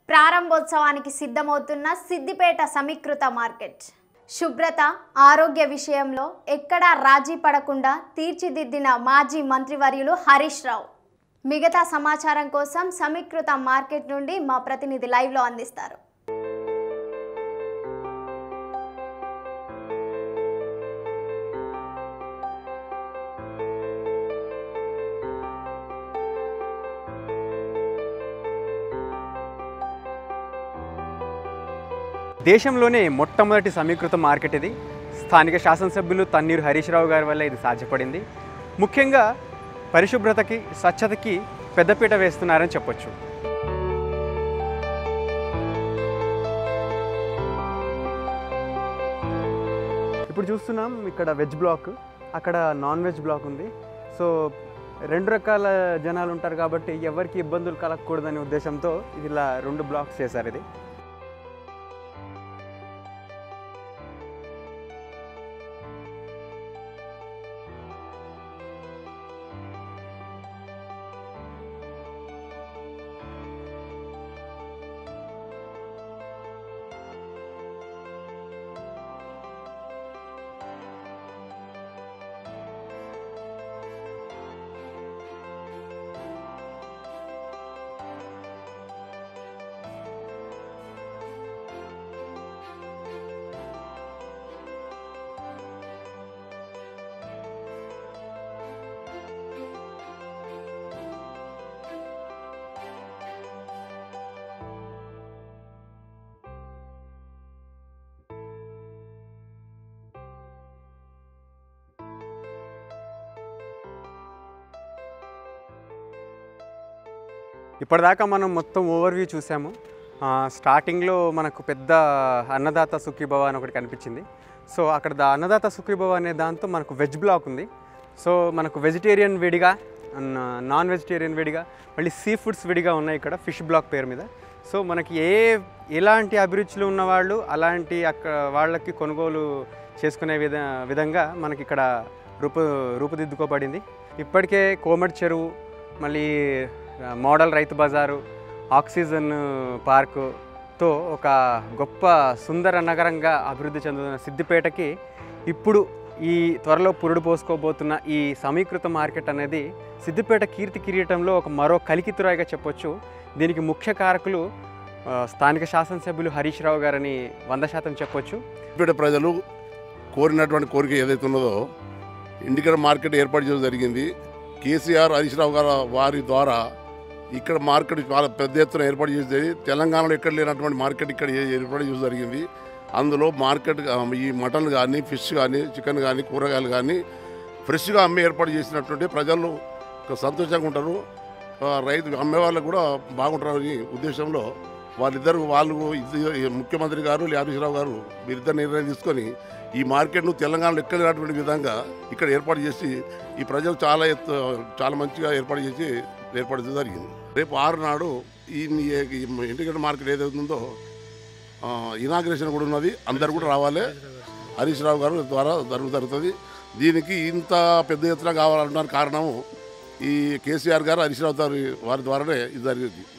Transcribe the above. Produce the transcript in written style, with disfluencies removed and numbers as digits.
ప్రారంభోత్సవానికి సిద్ధమవుతున్న సిద్దిపేట సమీకృత మార్కెట్ శుభ్రత ఆరోగ్య విషయంలో ఎక్కడా రాజీ పడకుండా తీర్చిదిద్దిన మాజీ మంత్రివర్యులు హరీష్ రావు. మిగతా సమాచారం కోసం సమీకృత మార్కెట్ నుండి మా ప్రతినిధి లైవ్లో అందిస్తారు. దేశంలోనే మొట్టమొదటి సమీకృత మార్కెట్ ఇది. స్థానిక శాసనసభ్యులు తన్నీరు హరీష్ రావు గారి వల్ల ఇది సాధ్యపడింది. ముఖ్యంగా పరిశుభ్రతకి స్వచ్ఛతకి పెద్దపీట వేస్తున్నారని చెప్పొచ్చు. ఇప్పుడు చూస్తున్నాం ఇక్కడ వెజ్ బ్లాక్, అక్కడ నాన్ వెజ్ బ్లాక్ ఉంది. సో రెండు రకాల జనాలు ఉంటారు కాబట్టి ఎవరికి ఇబ్బందులు కలగకూడదనే ఉద్దేశంతో ఇది ఇలా రెండు బ్లాక్స్ చేశారు. ఇది ఇప్పటిదాకా మనం మొత్తం ఓవర్వ్యూ చూసాము. స్టార్టింగ్లో మనకు పెద్ద అన్నదాత సుఖీభవ అని ఒకటి కనిపించింది. సో అక్కడ అన్నదాత సుఖీభవ అనే దాంతో మనకు వెజ్ బ్లాక్ ఉంది. సో మనకు వెజిటేరియన్ విడిగా, నాన్ వెజిటేరియన్ విడిగా, మళ్ళీ సీ ఫుడ్స్ విడిగా ఉన్నాయి ఇక్కడ ఫిష్ బ్లాక్ పేరు మీద. సో మనకి ఎలాంటి అభిరుచులు ఉన్నవాళ్ళు అలాంటి వాళ్ళకి కొనుగోలు చేసుకునే విధంగా మనకి ఇక్కడ రూపుదిద్దుకోబడింది. ఇప్పటికే కోమటి చెరువు, మళ్ళీ మోడల్ రైతు బజారు, ఆక్సిజన్ పార్కుతో ఒక గొప్ప సుందర నగరంగా అభివృద్ధి చెందుతున్న సిద్దిపేటకి ఇప్పుడు ఈ త్వరలో పురుడు పోసుకోబోతున్న ఈ సమీకృత మార్కెట్ అనేది సిద్దిపేట కీర్తి కిరీటంలో ఒక మరో కలికితురాయిగా చెప్పొచ్చు. దీనికి ముఖ్య కారకులు స్థానిక శాసనసభ్యులు హరీష్ రావు గారని 100% చెప్పొచ్చు. సిద్దిపేట ప్రజలు కోరినటువంటి కోరిక ఏదైతే ఉన్నదో ఇండికేటర్ మార్కెట్ ఏర్పాటు చేయడం జరిగింది. కేసీఆర్ హరీష్ రావు గారు వారి ద్వారా ఇక్కడ మార్కెట్ చాలా పెద్ద ఎత్తున ఏర్పాటు చేసేది. తెలంగాణలో ఎక్కడ లేనటువంటి మార్కెట్ ఇక్కడ ఏర్పాటు చేయడం జరిగింది. అందులో మార్కెట్ ఈ మటన్ కానీ, ఫిష్ కానీ, చికెన్ కానీ, కూరగాయలు కానీ ఫ్రెష్గా అమ్మే ఏర్పాటు చేసినటువంటి ప్రజలు సంతోషంగా ఉంటారు. రైతు అమ్మే వాళ్ళకు కూడా బాగుంటారని ఉద్దేశంలో వాళ్ళు ముఖ్యమంత్రి గారు హరీష్ రావు గారు వీరిద్దరు నిర్ణయం తీసుకొని ఈ మార్కెట్ను తెలంగాణలో ఎక్కడ లేనటువంటి విధంగా ఇక్కడ ఏర్పాటు చేసి ఈ ప్రజలు చాలా మంచిగా ఏర్పాటు చేయడం జరిగింది. రేపు 6 నాడు ఈ ఇండికేటర్ మార్కెట్ ఏదైతే ఉందో ఇనాగ్రేషన్ కూడా ఉన్నది. అందరు కూడా రావాలి. హరీష్ రావు గారు ద్వారా జరుగుతుంది. దీనికి ఇంత పెద్ద ఎత్తున కావాలన్న కారణము ఈ కేసీఆర్ గారు హరీష్ రావు వారి ద్వారానే ఇది జరిగింది.